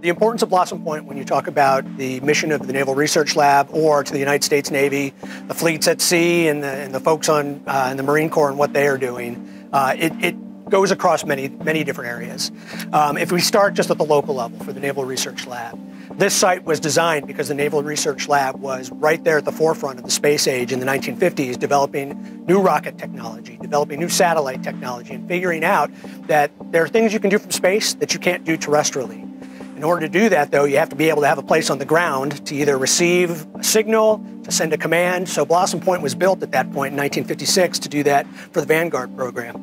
The importance of Blossom Point when you talk about the mission of the Naval Research Lab or to the United States Navy, the fleets at sea and the folks in the Marine Corps and what they are doing, it goes across many different areas. If we start just at the local level for the Naval Research Lab, this site was designed because the Naval Research Lab was right there at the forefront of the space age in the 1950s, developing new rocket technology, developing new satellite technology, and figuring out that there are things you can do from space that you can't do terrestrially. In order to do that, though, you have to be able to have a place on the ground to either receive a signal, to send a command. So Blossom Point was built at that point in 1956 to do that for the Vanguard program.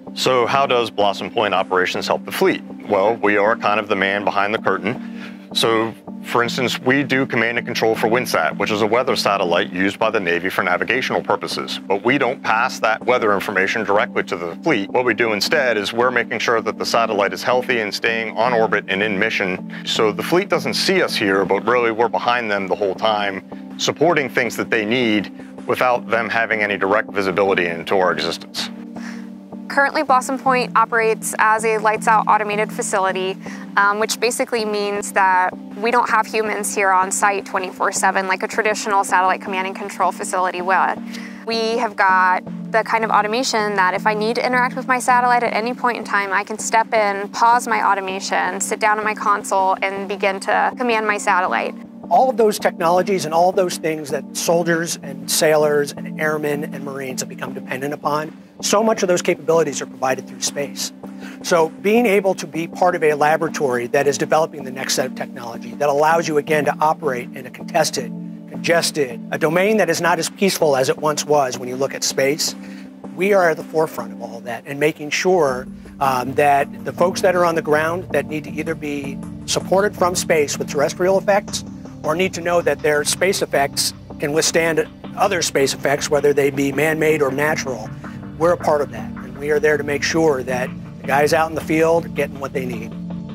So how does Blossom Point operations help the fleet? Well, we are kind of the man behind the curtain. So, for instance, we do command and control for Windsat, which is a weather satellite used by the Navy for navigational purposes. But we don't pass that weather information directly to the fleet. What we do instead is we're making sure that the satellite is healthy and staying on orbit and in mission. So the fleet doesn't see us here, but really we're behind them the whole time, supporting things that they need without them having any direct visibility into our existence. Currently, Blossom Point operates as a lights-out automated facility, which basically means that we don't have humans here on site 24/7 like a traditional satellite command and control facility would. We have got the kind of automation that if I need to interact with my satellite at any point in time, I can step in, pause my automation, sit down at my console, and begin to command my satellite. All of those technologies and all of those things that soldiers and sailors and airmen and Marines have become dependent upon, so much of those capabilities are provided through space. So being able to be part of a laboratory that is developing the next set of technology that allows you again to operate in a contested, congested, a domain that is not as peaceful as it once was when you look at space, we are at the forefront of all of that and making sure that the folks that are on the ground that need to either be supported from space with terrestrial effects or need to know that their space effects can withstand other space effects, whether they be man-made or natural. We're a part of that, and we are there to make sure that the guys out in the field are getting what they need.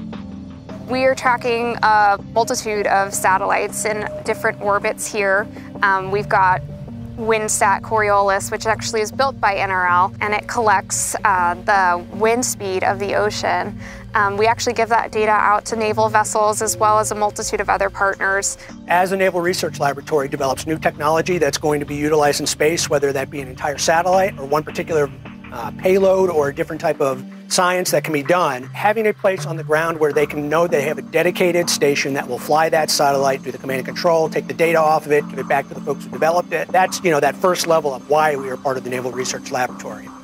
We are tracking a multitude of satellites in different orbits here. We've got Windsat Coriolis, which actually is built by NRL, and it collects the wind speed of the ocean. We actually give that data out to naval vessels as well as a multitude of other partners. As the Naval Research Laboratory develops new technology that's going to be utilized in space, whether that be an entire satellite or one particular payload or a different type of science that can be done, having a place on the ground where they can know they have a dedicated station that will fly that satellite, do the command and control, take the data off of it, give it back to the folks who developed it. That's, that first level of why we are part of the Naval Research Laboratory.